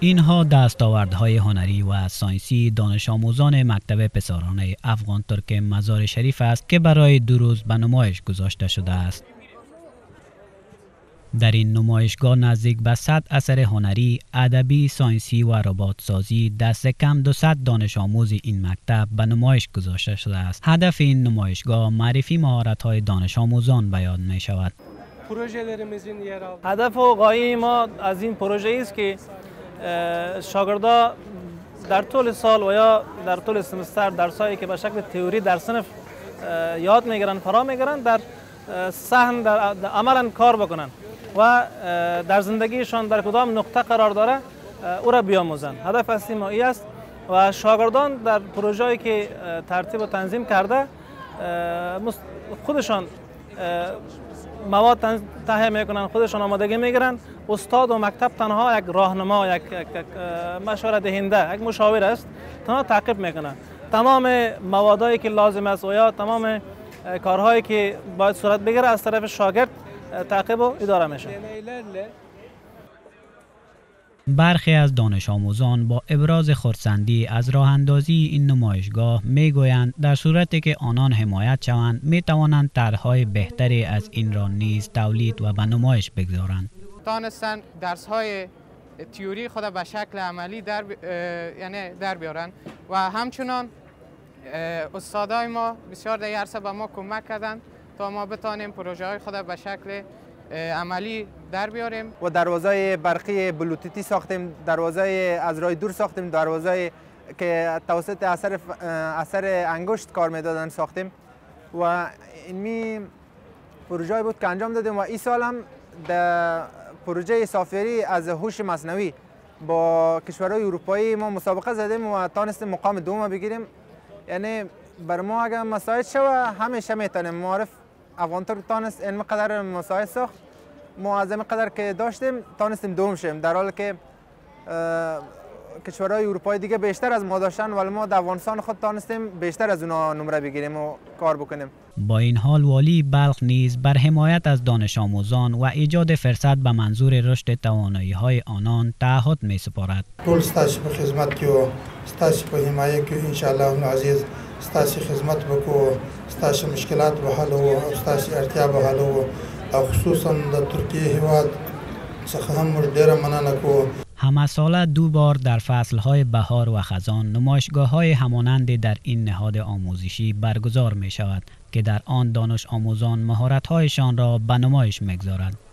اینها دستاوردهای هنری و ساینسی دانش آموزان مکتب پسران افغان ترک مزار شریف است که برای 2 روز به نمایش گذاشته شده است. در این نمایشگاه نزدیک به 100 اثر هنری، ادبی، ساینسی و ربات سازی دست کم 200 دانش آموز این مکتب به نمایش گذاشته شده است. هدف این نمایشگاه معرفی مهارت‌های دانش آموزان بیان می شود. هدف و غایه ما از این پروژه است که شاگردان در طول سال و یا در طول سمستر درسایی که به شکل تئوری در صنف یاد میگیرن فرا میگیرن در صحن در عملا کار بکنن و در زندگیشان در کدام نقطه قرار داره او را بیاموزن. هدف اصلی ما این است و شاگردان در پروژه‌ای که ترتیب و تنظیم کرده خودشان مواد تهیه میکنن، خودشان آمادگی میگیرن. استاد و مکتب تنها یک راهنما، یک مشوره دهنده، یک مشاور است، تنها تعقیب میکنن. تمام موادایی که لازم است و یا تمام کارهایی که باید صورت بگیره از طرف شاگرد تعقیب و اداره میشه. برخی از دانش آموزان با ابراز خرسندی از راه اندازی این نمایشگاه می گویند در صورتی که آنان حمایت شوند می توانند طرح‌های بهتری از این را نیز تولید و به نمایش بگذارند. دانستن درس‌های تئوری خود به شکل عملی در بیارن و همچنان استادای ما بسیار در عرصه به ما کمک کردند تا ما بتانیم پروژه های خود به شکل عملی در بیاریم. و دروازه برقی بلوتوتی ساختیم، دروازه از راه دور ساختیم، دروازه که توسط اثر انگشت کار میدادن ساختیم و این پروژه بود که انجام دادیم. و این سال هم در پروژه سافری از هوش مصنوعی با کشورهای اروپایی ما مسابقه زدیم و تانستیم مقام دوم بگیریم. یعنی بر ما اگر مساعد شود همیشه میتونیم. معرف افغان ترک تانست این قدر مساعد ساخت، ما از این قدر که داشتیم تانستیم دوم شیم، در حالی که کشورهای اروپایی دیگه بیشتر از ما داشتن ولی ما در افغانستان خود تانستیم بیشتر از اونا نمره بگیریم و کار بکنیم. با این حال والی بلخ نیز بر حمایت از دانش آموزان و ایجاد فرصت به منظور رشد توانایی‌های آنان تعهد می‌سپارد. ټول ستاسو په خدمت کې او ستاسو په حمایت کې ان شاء الله عزیز ستاسو خدمت وکړو، ستاسو مشکلات به حل او ستاسو اړتیا به حل او خصوصا د ترکیه هیواد څخه هم ډیره مننه کوم. همه ساله 2 بار در فصلهای بهار و خزان نمایشگاه‌های همانند در این نهاد آموزشی برگزار می شود که در آن دانش آموزان مهارت‌هایشان را به نمایش می‌گذارند.